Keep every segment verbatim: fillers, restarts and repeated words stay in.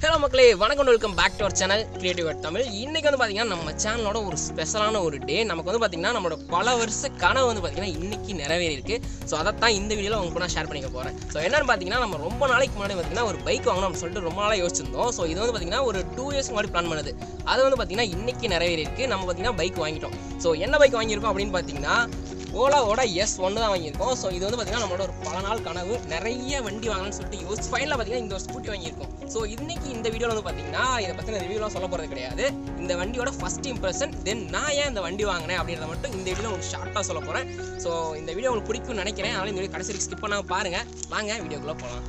Hello மக்களே, வணக்கம், welcome back to our channel creative Tamil. இன்னைக்கு வந்து பாத்தீங்கன்னா நம்ம சேனலோட ஒரு ஸ்பெஷலான ஒரு டே. நமக்கு வந்து பாத்தீங்கன்னா நம்மளோட பல வருஷ கனவு வந்து பாத்தீங்கன்னா இன்னைக்கு நிறைவேறி இருக்கு. ஸோ அதை தான் இந்த வீடியோவில் உங்களுக்கு நான் ஷேர் பண்ணிக்க போகிறேன். ஸோ என்னன்னு பார்த்தீங்கன்னா நம்ம ரொம்ப நாளைக்கு முன்னாடி பார்த்தீங்கன்னா ஒரு பைக் வாங்கணும் அப்படின்னு சொல்லிட்டு ரொம்ப நாளாக யோசிச்சிருந்தோம். ஸோ இது வந்து பார்த்தீங்கன்னா ஒரு டூ இயர்ஸ் முன்னாடி பிளான் பண்ணது. அது வந்து பார்த்தீங்கன்னா இன்னைக்கு நிறைவேறி இருக்கு. நம்ம பார்த்தீங்கன்னா பைக் வாங்கிட்டோம். ஸோ என்ன பைக் வாங்கியிருக்கோம் அப்படின்னு பார்த்தீங்கன்னா ஓலாவோட எஸ் ஒன் தான் வாங்கியிருக்கோம். ஸோ இது வந்து பார்த்தீங்கன்னா நம்மளோட ஒரு பல நாள் கனவு, நிறைய வண்டி வாங்கணும்னு சொல்லிட்டு யோசிச்சு ஃபைனலாக பார்த்தீங்கன்னா இந்த ஒரு ஸ்கூட்டி வாங்கியிருக்கோம். ஸோ இன்னைக்கு இந்த வீடியோவில் வந்து பார்த்தீங்கன்னா இதை பற்றின ரிவ்யூலாம் சொல்ல போகிறது கிடையாது. இந்த வண்டியோட ஃபர்ஸ்ட் இம்ப்ரெஷன், தென் நான் ஏன் இந்த வண்டி வாங்கினேன் அப்படின்றத மட்டும் இந்த வீடியோ உங்களுக்கு ஷார்ட்டாக சொல்ல போகிறேன். ஸோ இந்த வீடியோ உங்களுக்கு பிடிக்கும்னு நினைக்கிறேன். அதனால இந்த வீடியோ கடைசி வரைக்கும் ஸ்கிப் பண்ணாமல் பாருங்கள். வாங்க வீடியோக்குள்ளே போகலாம்.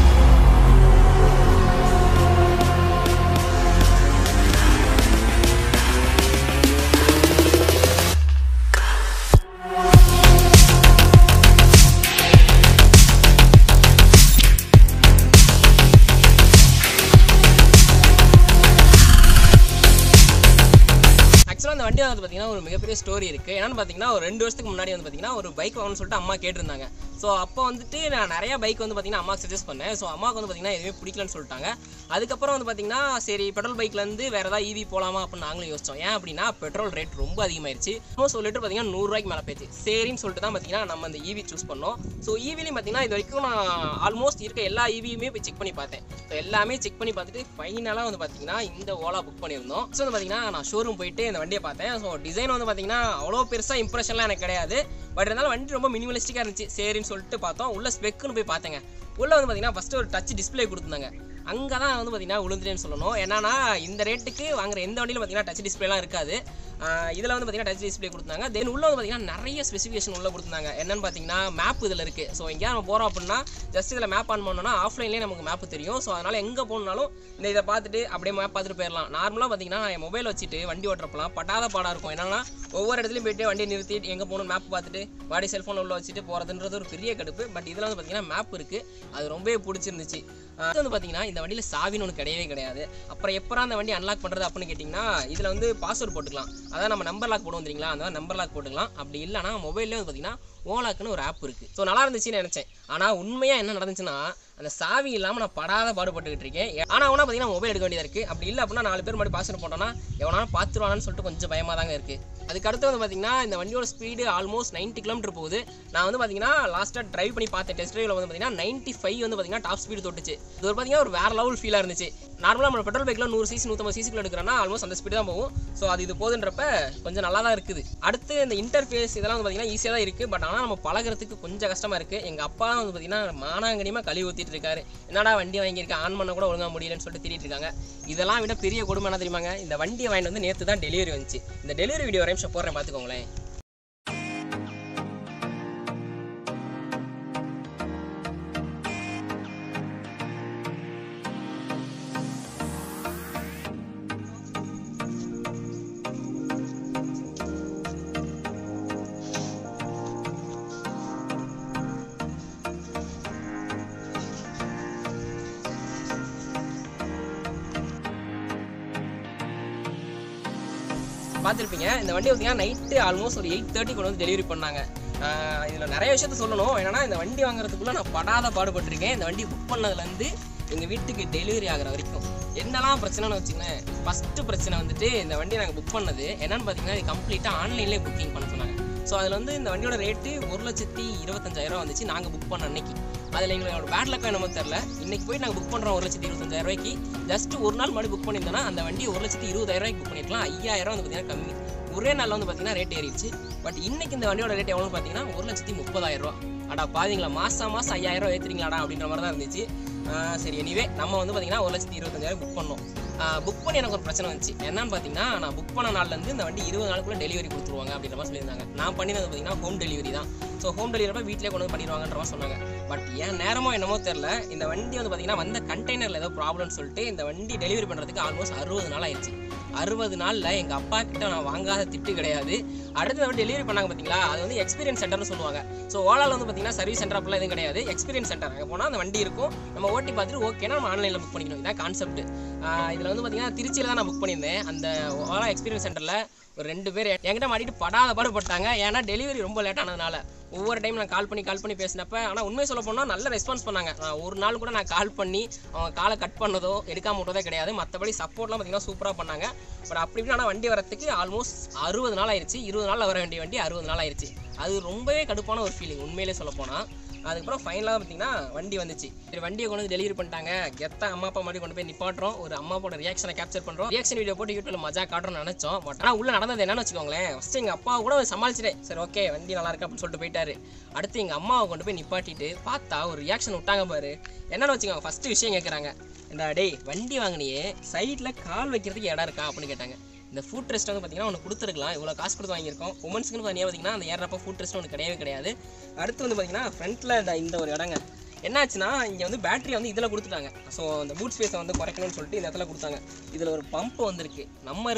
அந்த வண்டி வந்து பார்த்தீங்கன்னா ஒரு மிகப்பெரிய ஸ்டோரி இருக்குது. என்னென்னு பார்த்தீங்கன்னா ஒரு ரெண்டு வருஷத்துக்கு முன்னாடி வந்து பார்த்தீங்கன்னா ஒரு பைக் வாங்கணும்னு சொல்லிட்டு அம்மா கேட்டிருந்தாங்க. ஸோ அப்போ வந்துட்டு நான் நிறைய பைக் வந்து பார்த்தீங்கன்னா அம்மாவுக்கு சஜஸ்ட் பண்ணேன். ஸோ அம்மாவுக்கு வந்து பார்த்தீங்கன்னா எதுவுமே பிடிக்கலன்னு சொல்லிட்டாங்க. அதுக்கப்புறம் வந்து பார்த்தீங்கன்னா சரி பெட்ரோல் பைக்லேருந்து வேறு ஏதாவது ஈவி போகலாமா அப்படின்னு நாங்களும் யோசிச்சோம். ஏன் அப்படின்னா பெட்ரோல் ரேட் ரொம்ப அதிகமாகிடுச்சு. இன்னும் சொல்லிட்டு பார்த்தீங்கன்னா நூறுரூவாய்க்கு மேலே போயிடுச்சு. சரின்னு சொல்லிட்டு தான் பார்த்தீங்கன்னா நம்ம அந்த ஈவி சூஸ் பண்ணோம். ஸோ ஈவிலையும் பார்த்தீங்கன்னா இது வரைக்கும் நான் ஆல்மோஸ்ட் இருக்க எல்லா ஈவியுமே போய் செக் பண்ணி பார்த்தேன். ஸோ எல்லாமே செக் பண்ணி பார்த்துட்டு ஃபைனலாக வந்து பார்த்தீங்கன்னா இந்த ஓலா புக் பண்ணியிருந்தோம். ஸோ வந்து பார்த்தீங்கன்னா நான் ஷோரூம் போயிட்டு இந்த வண்டியை பார்த்தேன். ஸோ டிசைன் வந்து பார்த்தீங்கன்னா அவ்வளோ பெருசாக இம்ப்ரெஷன்லாம் எனக்கு கிடையாது. பட் இருந்தாலும் வண்டி ரொம்ப மினிமலிஸ்டிக்காக இருந்துச்சு. சரின்னு சொல்லிட்டு பார்த்தோம். உள்ள ஸ்பெக்குன்னு போய் பார்த்தேங்க. உள்ள வந்து பார்த்தீங்கன்னா ஃபஸ்ட்டு ஒரு டச் டிஸ்பிளே கொடுத்துருந்தாங்க. அங்கே தான் வந்து பார்த்தீங்கன்னா விழுந்துட்டேன்னு சொல்லணும். ஏன்னா இந்த ரேட்டுக்கு வாங்குற எந்த வண்டியிலும் பார்த்தீங்கன்னா டச் டிஸ்பிளேலாம் இருக்காது. இதில் வந்து பார்த்தீங்கன்னா டச் டிஸ்பிளே கொடுத்தாங்க. தென் உள்ள வந்து பார்த்தீங்கன்னா நிறைய ஸ்பெசிஃபிகேஷன் உள்ள கொடுத்தாங்க. என்னன்னு பார்த்தீங்கன்னா மேப் இதில் இருக்குது. ஸோ எங்கேயா நம்ம போகிறோம் அப்படின்னா ஜஸ்ட் இதில் மேப் ஆன் பண்ணோம்னா ஆஃப்லைன்லேயே நமக்கு மேப் தெரியும். ஸோ அதனால் எங்கே போகணுன்னாலும் இந்த இதை பார்த்துட்டு அப்படியே மேப் பார்த்துட்டு போயிடலாம். நார்மலாக பார்த்தீங்கன்னா என் மொபைல் வச்சுட்டு வண்டி ஓட்டுறப்பலாம் பட்டாத பாடாக இருக்கும். என்னன்னா ஒவ்வொரு இடத்துலையும் போய்ட்டு வண்டியை நிறுத்திட்டு எங்கே போகணும் மேப் பார்த்துட்டு வாடி செல்ஃபோன் உள்ள வச்சுட்டு போகிறதுன்றது ஒரு பெரிய கடுப்பு. பட் இதில் வந்து பார்த்தீங்கன்னா மேப் இருக்குது. அது ரொம்பவே பிடிச்சிருந்துச்சு. அது வந்து பார்த்தீங்கன்னா இந்த வண்டியில் சாவின்னு ஒன்று கிடையவே கிடையாது. அப்புறம் எப்போ அந்த வண்டி அன்லாக் பண்ணுறது அப்படின்னு கேட்டிங்கன்னா இதில் வந்து பாஸ்வேர்டு போட்டுக்கலாம். அதான் நம்ம நம்பர் லாக் போடுவோம் தெரியுங்களா, அந்த நம்பர் லாக் போட்டுக்கலாம். அப்படி இல்லைனா மொபைல்லேயே வந்து பார்த்தீங்கன்னா ஓலாக்குன்னு ஒரு ஆப் இருக்குது. ஸோ நல்லா இருந்துச்சுன்னு நினச்சேன். ஆனால் உண்மையாக என்ன நடந்துச்சுன்னா அந்த சாவி இல்லாமல் நான் படாத பாடுபட்டுக்கிட்டு இருக்கேன். ஆனால் அவனா பார்த்தீங்கன்னா மொபைல் எடுக்க வேண்டியதாக இருக்குது. அப்படி இல்லை அப்படின்னா நாலு பேர் மாதிரி பாஸ்வேர்டு போட்டோன்னா எவனாலும் பார்த்துருவானு சொல்லிட்டு கொஞ்சம் பயமாக தாங்க இருக்குது. அதுக்கு அடுத்து வந்து பார்த்தீங்கன்னா இந்த வண்டியோட ஸ்பீடு ஆல்மோஸ்ட் நைன்ட்டி கிலோமீட்டர் போகுது. நான் வந்து பார்த்தீங்கன்னா லாஸ்ட்டாக ட்ரைவ் பண்ணி பார்த்தேன். டெஸ்ட் ட்ரைவில் வந்து பார்த்தீங்கன்னா நைன்ட்டி ஃபைவ் வந்து பார்த்தீங்கன்னா டாப் ஸ்பீடு தொட்டுச்சு. இது ஒரு பார்த்தீங்கன்னா ஒரு வேறு லெவல் ஃபீலாக இருந்துச்சு. நார்மலாக நம்ம பெட்ரோல் பைக்கில் நூறு சிசி நூற்றம்பது சிசிக்குள்ள எடுக்கிறோன்னா ஆல்மோஸ்ட் அந்த ஸ்பீடு தான் போகும். ஸோ அது இது போதுன்றப்ப கொஞ்சம் நல்லா தான் இருக்குது. அடுத்து இந்த இன்டர்ஃபேஸ் இதெல்லாம் வந்து பார்த்தீங்கன்னா ஈஸியாக தான் இருக்குது. பட் ஆனால் நம்ம பழகிறதுக்கு கொஞ்சம் கஷ்டமாக இருக்குது. எங்கள் அப்பா வந்து பார்த்தீங்கன்னா மானாங்கனியமாக கழுவி ஊற்றிட்டு இருக்காரு. என்னடா வண்டி வாங்கியிருக்கேன், ஆன் பண்ண கூட ஒழுங்காக முடியலன்னு சொல்லிட்டு திட்டிட்டு இருக்காங்க. இதெல்லாம் விட பெரிய கொடுமை என்ன தெரியுமாங்க, இந்த வண்டியை வாங்கிட்டு வந்து நேற்று தான் டெலிவரி வந்துச்சு. இந்த டெலிவரி வீடியோ ஒரு நிமிஷம் போடுறேன் பார்த்துக்கோங்களேன். பார்த்துருப்பீங்க இந்த வண்டி பார்த்தீங்கன்னா நைட்டு ஆல்மோஸ்ட் ஒரு எயிட் தேர்ட்டி கொண்டு வந்து டெலிவரி பண்ணாங்க. இதில் நிறைய விஷயத்த சொல்லணும். என்னன்னா இந்த வண்டி வாங்குறதுக்குள்ளே நான் படாத பாடுபட்டிருக்கேன். இந்த வண்டி புக் பண்ணதுலேருந்து எங்கள் வீட்டுக்கு டெலிவரி ஆகிற வரைக்கும் என்னெல்லாம் பிரச்சனைன்னு வச்சுக்கோங்க. ஃபஸ்ட்டு பிரச்சனை வந்துட்டு இந்த வண்டி நாங்கள் புக் பண்ணது என்னென்னு பார்த்தீங்கன்னா இது கம்ப்ளீட்டாக ஆன்லைன்லேயே புக்கிங் பண்ண சொன்னாங்க. ஸோ அதில் வந்து இந்த வண்டியோட ரேட்டு ஒரு லட்சத்தி இருபத்தஞ்சாயிரம் வந்துச்சு நாங்கள் புக் பண்ண அன்னைக்கு. அதில் எங்களோட பேட் லக்கா என்னமோ தெரில. இன்றைக்கி போய் நாங்கள் புக் பண்ணுறோம் ஒரு லட்சத்தி இருபத்தஞ்சாயிரம் ரூபாய்க்கு. ஜஸ்ட் ஒரு நாள் முன்னாடி புக் பண்ணியிருந்தோன்னா அந்த வண்டி ஒரு லட்சத்தி இருபதாயிரம் ரூபாய்க்கு புக் பண்ணியிருக்கலாம். ஐயாயிரம் வந்து பார்த்தீங்கன்னா கம்மி. ஒரே நாளில் வந்து பார்த்தீங்கன்னா ரேட் ஏறிடுச்சு. பட் இன்னைக்கு இந்த வண்டியோட ரேட் எவ்வளோன்னு பார்த்தீங்கன்னா ஒரு லட்சத்தி முப்பதாயிரம் ரூபா. அடா பாதிங்களா, மாதம் மாதம் ஐயாயிரம் ஏற்றுறீங்களாடா அப்படின்ற மாதிரி தான் இருந்துச்சு. சரி எனிவே நம்ம வந்து பார்த்தீங்கன்னா ஒரு லட்சத்தி இருபத்தஞ்சாயிரம் புக் பண்ணோம். புக் பண்ணி எனக்கு ஒரு பிரச்சனை வந்துச்சு. என்னன்னு பார்த்தீங்கன்னா நான் புக் பண்ண நாள்லேருந்து இந்த வண்டி இருபது நாளுக்குள்ளே டெலிவரி கொடுத்துருவாங்க அப்படின்ற மாதிரி சொல்லியிருந்தாங்க. நான் பண்ணினது பார்த்தீங்கன்னா ஹோம் டெலிவரி தான். ஸோ ஹோம் டெலிவரி வீட்டிலே கொண்டு வந்து பண்ணிடுவாங்கன்ற மாதிரி சொன்னாங்க. பட் ஏன் நேரமோ என்னமோ தெரில, இந்த வண்டி வந்து பார்த்தீங்கன்னா வந்த கண்டெய்னரில் ஏதோ ப்ராப்ளம்னு சொல்லிட்டு இந்த வண்டி டெலிவரி பண்ணுறதுக்கு ஆல்மோஸ்ட் அறுபது நாள் ஆயிடுச்சு. அறுபது நாளில் எங்கள் அப்பா கிட்ட நான் வாங்காத திட்டு கிடையாது. அடுத்த தடவை டெலிவரி பண்ணாங்க பார்த்தீங்களா, அது வந்து எக்ஸ்பீரியன்ஸ் சென்டர்னு சொல்லுவாங்க. ஸோ ஓலாவில் வந்து பார்த்தீங்கன்னா சர்வீஸ் சென்டர் அப்படிலாம் எதுவும் கிடையாது. எக்ஸ்பீரியன்ஸ் சென்டர் அங்கே போனால் அந்த வண்டி இருக்கும், நம்ம ஓட்டி பார்த்துட்டு ஓகேனா நம்ம ஆன்லைனில் புக் பண்ணிக்கணும். இதான் கான்செப்ட். இதில் வந்து பார்த்தீங்கன்னா திருச்சியில் தான் நான் புக் பண்ணியிருந்தேன். அந்த ஓலா எக்ஸ்பீரியன்ஸ் சென்டரில் ஒரு ரெண்டு பேர் என்கிட்ட மாட்டிட்டு படாத பாடுபட்டாங்க. ஏன்னா டெலிவரி ரொம்ப லேட் ஆனதுனால ஒவ்வொரு டைம் நான் கால் பண்ணி கால் பண்ணி பேசினப்ப ஆனால் உண்மை சொல்ல போனால் நல்ல ரெஸ்பான்ஸ் பண்ணாங்க. நான் ஒரு நாள் கூட நான் கால் பண்ணி அவங்க காலை கட் பண்ணதோ எடுக்காம விட்டதோ கிடையாது. மற்றபடி சப்போர்ட்லாம் பார்த்தீங்கன்னா சூப்பராக பண்ணாங்க. பட் அப்படி இப்படி ஆனால் வண்டி வரத்துக்கு ஆல்மோஸ்ட் அறுபது நாள் ஆயிடுச்சு. இருபது நாள் வர வேண்டிய வண்டி அறுபது நாள் ஆயிடுச்சு. அது ரொம்பவே கடுப்பான ஒரு ஃபீலிங் உண்மையிலே சொல்ல போனால். அதுக்கப்புறம் ஃபைனலாக பார்த்தீங்கன்னா வண்டி வந்துச்சு. சரி வண்டியை கொண்டு வந்து டெலிவரி பண்ணிட்டாங்க. கெத்தா அம்மா அப்பா மாதிரி கொண்டு போய் நிப்பாட்டுறோம். ஒரு அம்மாவோட ரியாக்ஷனை கேப்சர் பண்ணுறோம். ரியாக்ஷன் வீடியோ போட்டு யூடியூப்ல மஜா காட்டுறோம்னு நினச்சோம். பட் ஆனால் உள்ள நடந்தது என்னன்னு வச்சுக்கோங்களேன். ஃபஸ்ட்டு எங்கள் அப்பா கூட சமாளிச்சிட்டேன். சரி ஓகே வண்டி நல்லா இருக்கு அப்படின்னு சொல்லிட்டு போயிட்டாரு. அடுத்து எங்கள் அம்மாவை கொண்டு போய் நிப்பாட்டிட்டு பார்த்தா ஒரு ரியாக்ஷன் விட்டாங்க பாரு. என்னன்னு வச்சுக்கோங்க, ஃபஸ்ட்டு விஷயம் கேட்குறாங்க, இந்த டேய் வண்டி வாங்கினியே சைடில் கால் வைக்கிறதுக்கு இடம் இருக்கா அப்படின்னு கேட்டாங்க. இந்த ஃபுட் ரெஸ்ட் வந்து பார்த்தீங்கன்னா ஒன்று கொடுத்துருக்கலாம், இவ்வளோ காசு கொடுத்து வாங்கியிருக்கோம். உமன்ஸ்க்குன்னு பார்த்தீங்கன்னா பார்த்தீங்கன்னா அந்த ஏறப்போ ஃபுட் ரெஸ்ட் ஒன்று கிடையவே கிடையாது. அடுத்து வந்து பார்த்தீங்கன்னா ஃப்ரண்ட்டில் இந்த ஒரு இடங்க என்னாச்சுன்னா இங்கே வந்து பேட்டரி வந்து இதில் கொடுத்துட்டாங்க. ஸோ அந்த பூட் ஸ்பேஸை வந்து குறைக்கணும்னு சொல்லிட்டு இந்த இடத்துல கொடுத்தாங்க. இதில் ஒரு பம்ப் வந்துருக்கு. நம்ம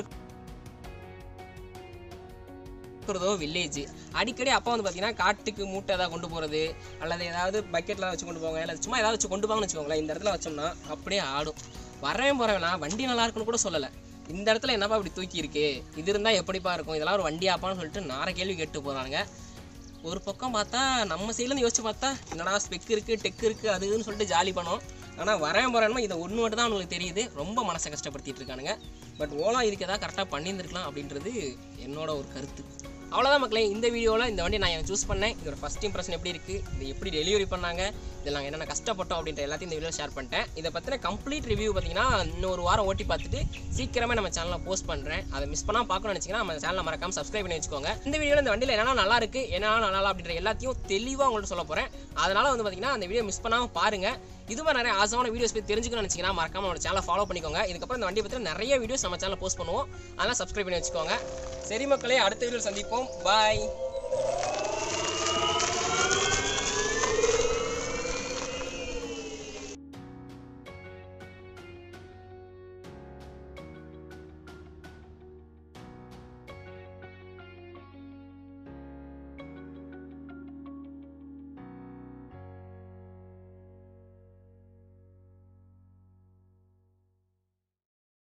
இருக்கிறதோ வில்லேஜ். அடிக்கடி அப்பா வந்து பார்த்தீங்கன்னா காட்டுக்கு மூட்டை ஏதாவது கொண்டு போகிறது அல்லது ஏதாவது பக்கெட்டில் வச்சு கொண்டு போவாங்க, இல்லை சும்மா ஏதாவது வச்சு கொண்டு போவாங்கன்னு வச்சுக்கோங்களேன். இந்த இடத்துல வச்சோம்னா அப்படியே ஆடும். வரவே போகிறவனா வண்டி நல்லா இருக்குன்னு கூட சொல்லலை. இந்த இடத்துல என்னப்பா இப்படி தூக்கி இருக்கு, இது இருந்தால் எப்படிப்பா இருக்கும், இதெல்லாம் ஒரு வண்டியாப்பான்னு சொல்லிட்டு நாரை கேள்வி கேட்டு போகிறாங்க. ஒரு பக்கம் பார்த்தா நம்ம சைட்லேருந்து யோசிச்சு பார்த்தா என்னடா ஸ்பெக் இருக்குது டெக் இருக்குது அது இதுன்னு சொல்லிட்டு ஜாலி பண்ணோம். ஆனால் வரேன் போகிறேன்னா இதை ஒன்று மட்டும் தான் அவங்களுக்கு தெரியுது. ரொம்ப மனசை கஷ்டப்படுத்திட்டு இருக்கானுங்க. பட் ஓலா இதுக்கு எதாவது கரெக்டாக பண்ணியிருந்துருக்கலாம் அப்படின்றது என்னோட ஒரு கருத்து. அவ்வளோதான் மக்களே, இந்த வீடியோவில் இந்த வண்டி நான் சூஸ் பண்ணேன். இதோட ஃபஸ்ட் இம்ப்ரெஷன் எப்படி இருக்குது, இது எப்படி டெலிவரி பண்ணாங்க, இதில் நாங்கள் என்னென்ன கஷ்டப்பட்டோம் அப்படின்ற எல்லாத்தையும் இந்த வீடியோ ஷேர் பண்ணிட்டேன். இதை பற்றின கம்ப்ளீட் ரிவ்யூ பார்த்தீங்கன்னா இன்னொரு வாரம் ஓட்டி பார்த்துட்டு சீக்கிரமே நம்ம சேனலில் போஸ்ட் பண்ணுறேன். அதை மிஸ் பண்ணால் பார்க்கணும்னு நினச்சிங்கன்னா நம்ம சேனலை மறக்காம சப்ஸ்கிரைப் பண்ணி வச்சுக்கோங்க. இந்த வீடியோவில் இந்த வண்டியில் என்னென்ன நல்லா இருக்குது என்னென்ன நல்லா அப்படின்ற எல்லாத்தையும் தெளிவாக உங்கள்கிட்ட சொல்ல போகிறேன். அதனால் வந்து பார்த்தீங்கன்னா அந்த வீடியோ மிஸ் பண்ணாமல் பாருங்கள். இது மாதிரி நிறைய ஆசமான வீடியோஸ் பற்றி தெரிஞ்சுக்கணும்னு நினச்சிங்கன்னா மறக்காம நம்ம சேனலை ஃபாலோ பண்ணிக்கோங்க. இதுக்கப்புறம் இந்த வண்டியை பற்றி நிறைய வீடியோஸ் நம்ம சேனலில் போஸ்ட் பண்ணுவோம். அதெல்லாம் சப்ஸ்கிரைப் பண்ணி வச்சுக்கோங்க. சரி மக்களே, அடுத்த வீடியோ சந்திப்போம். பாய்.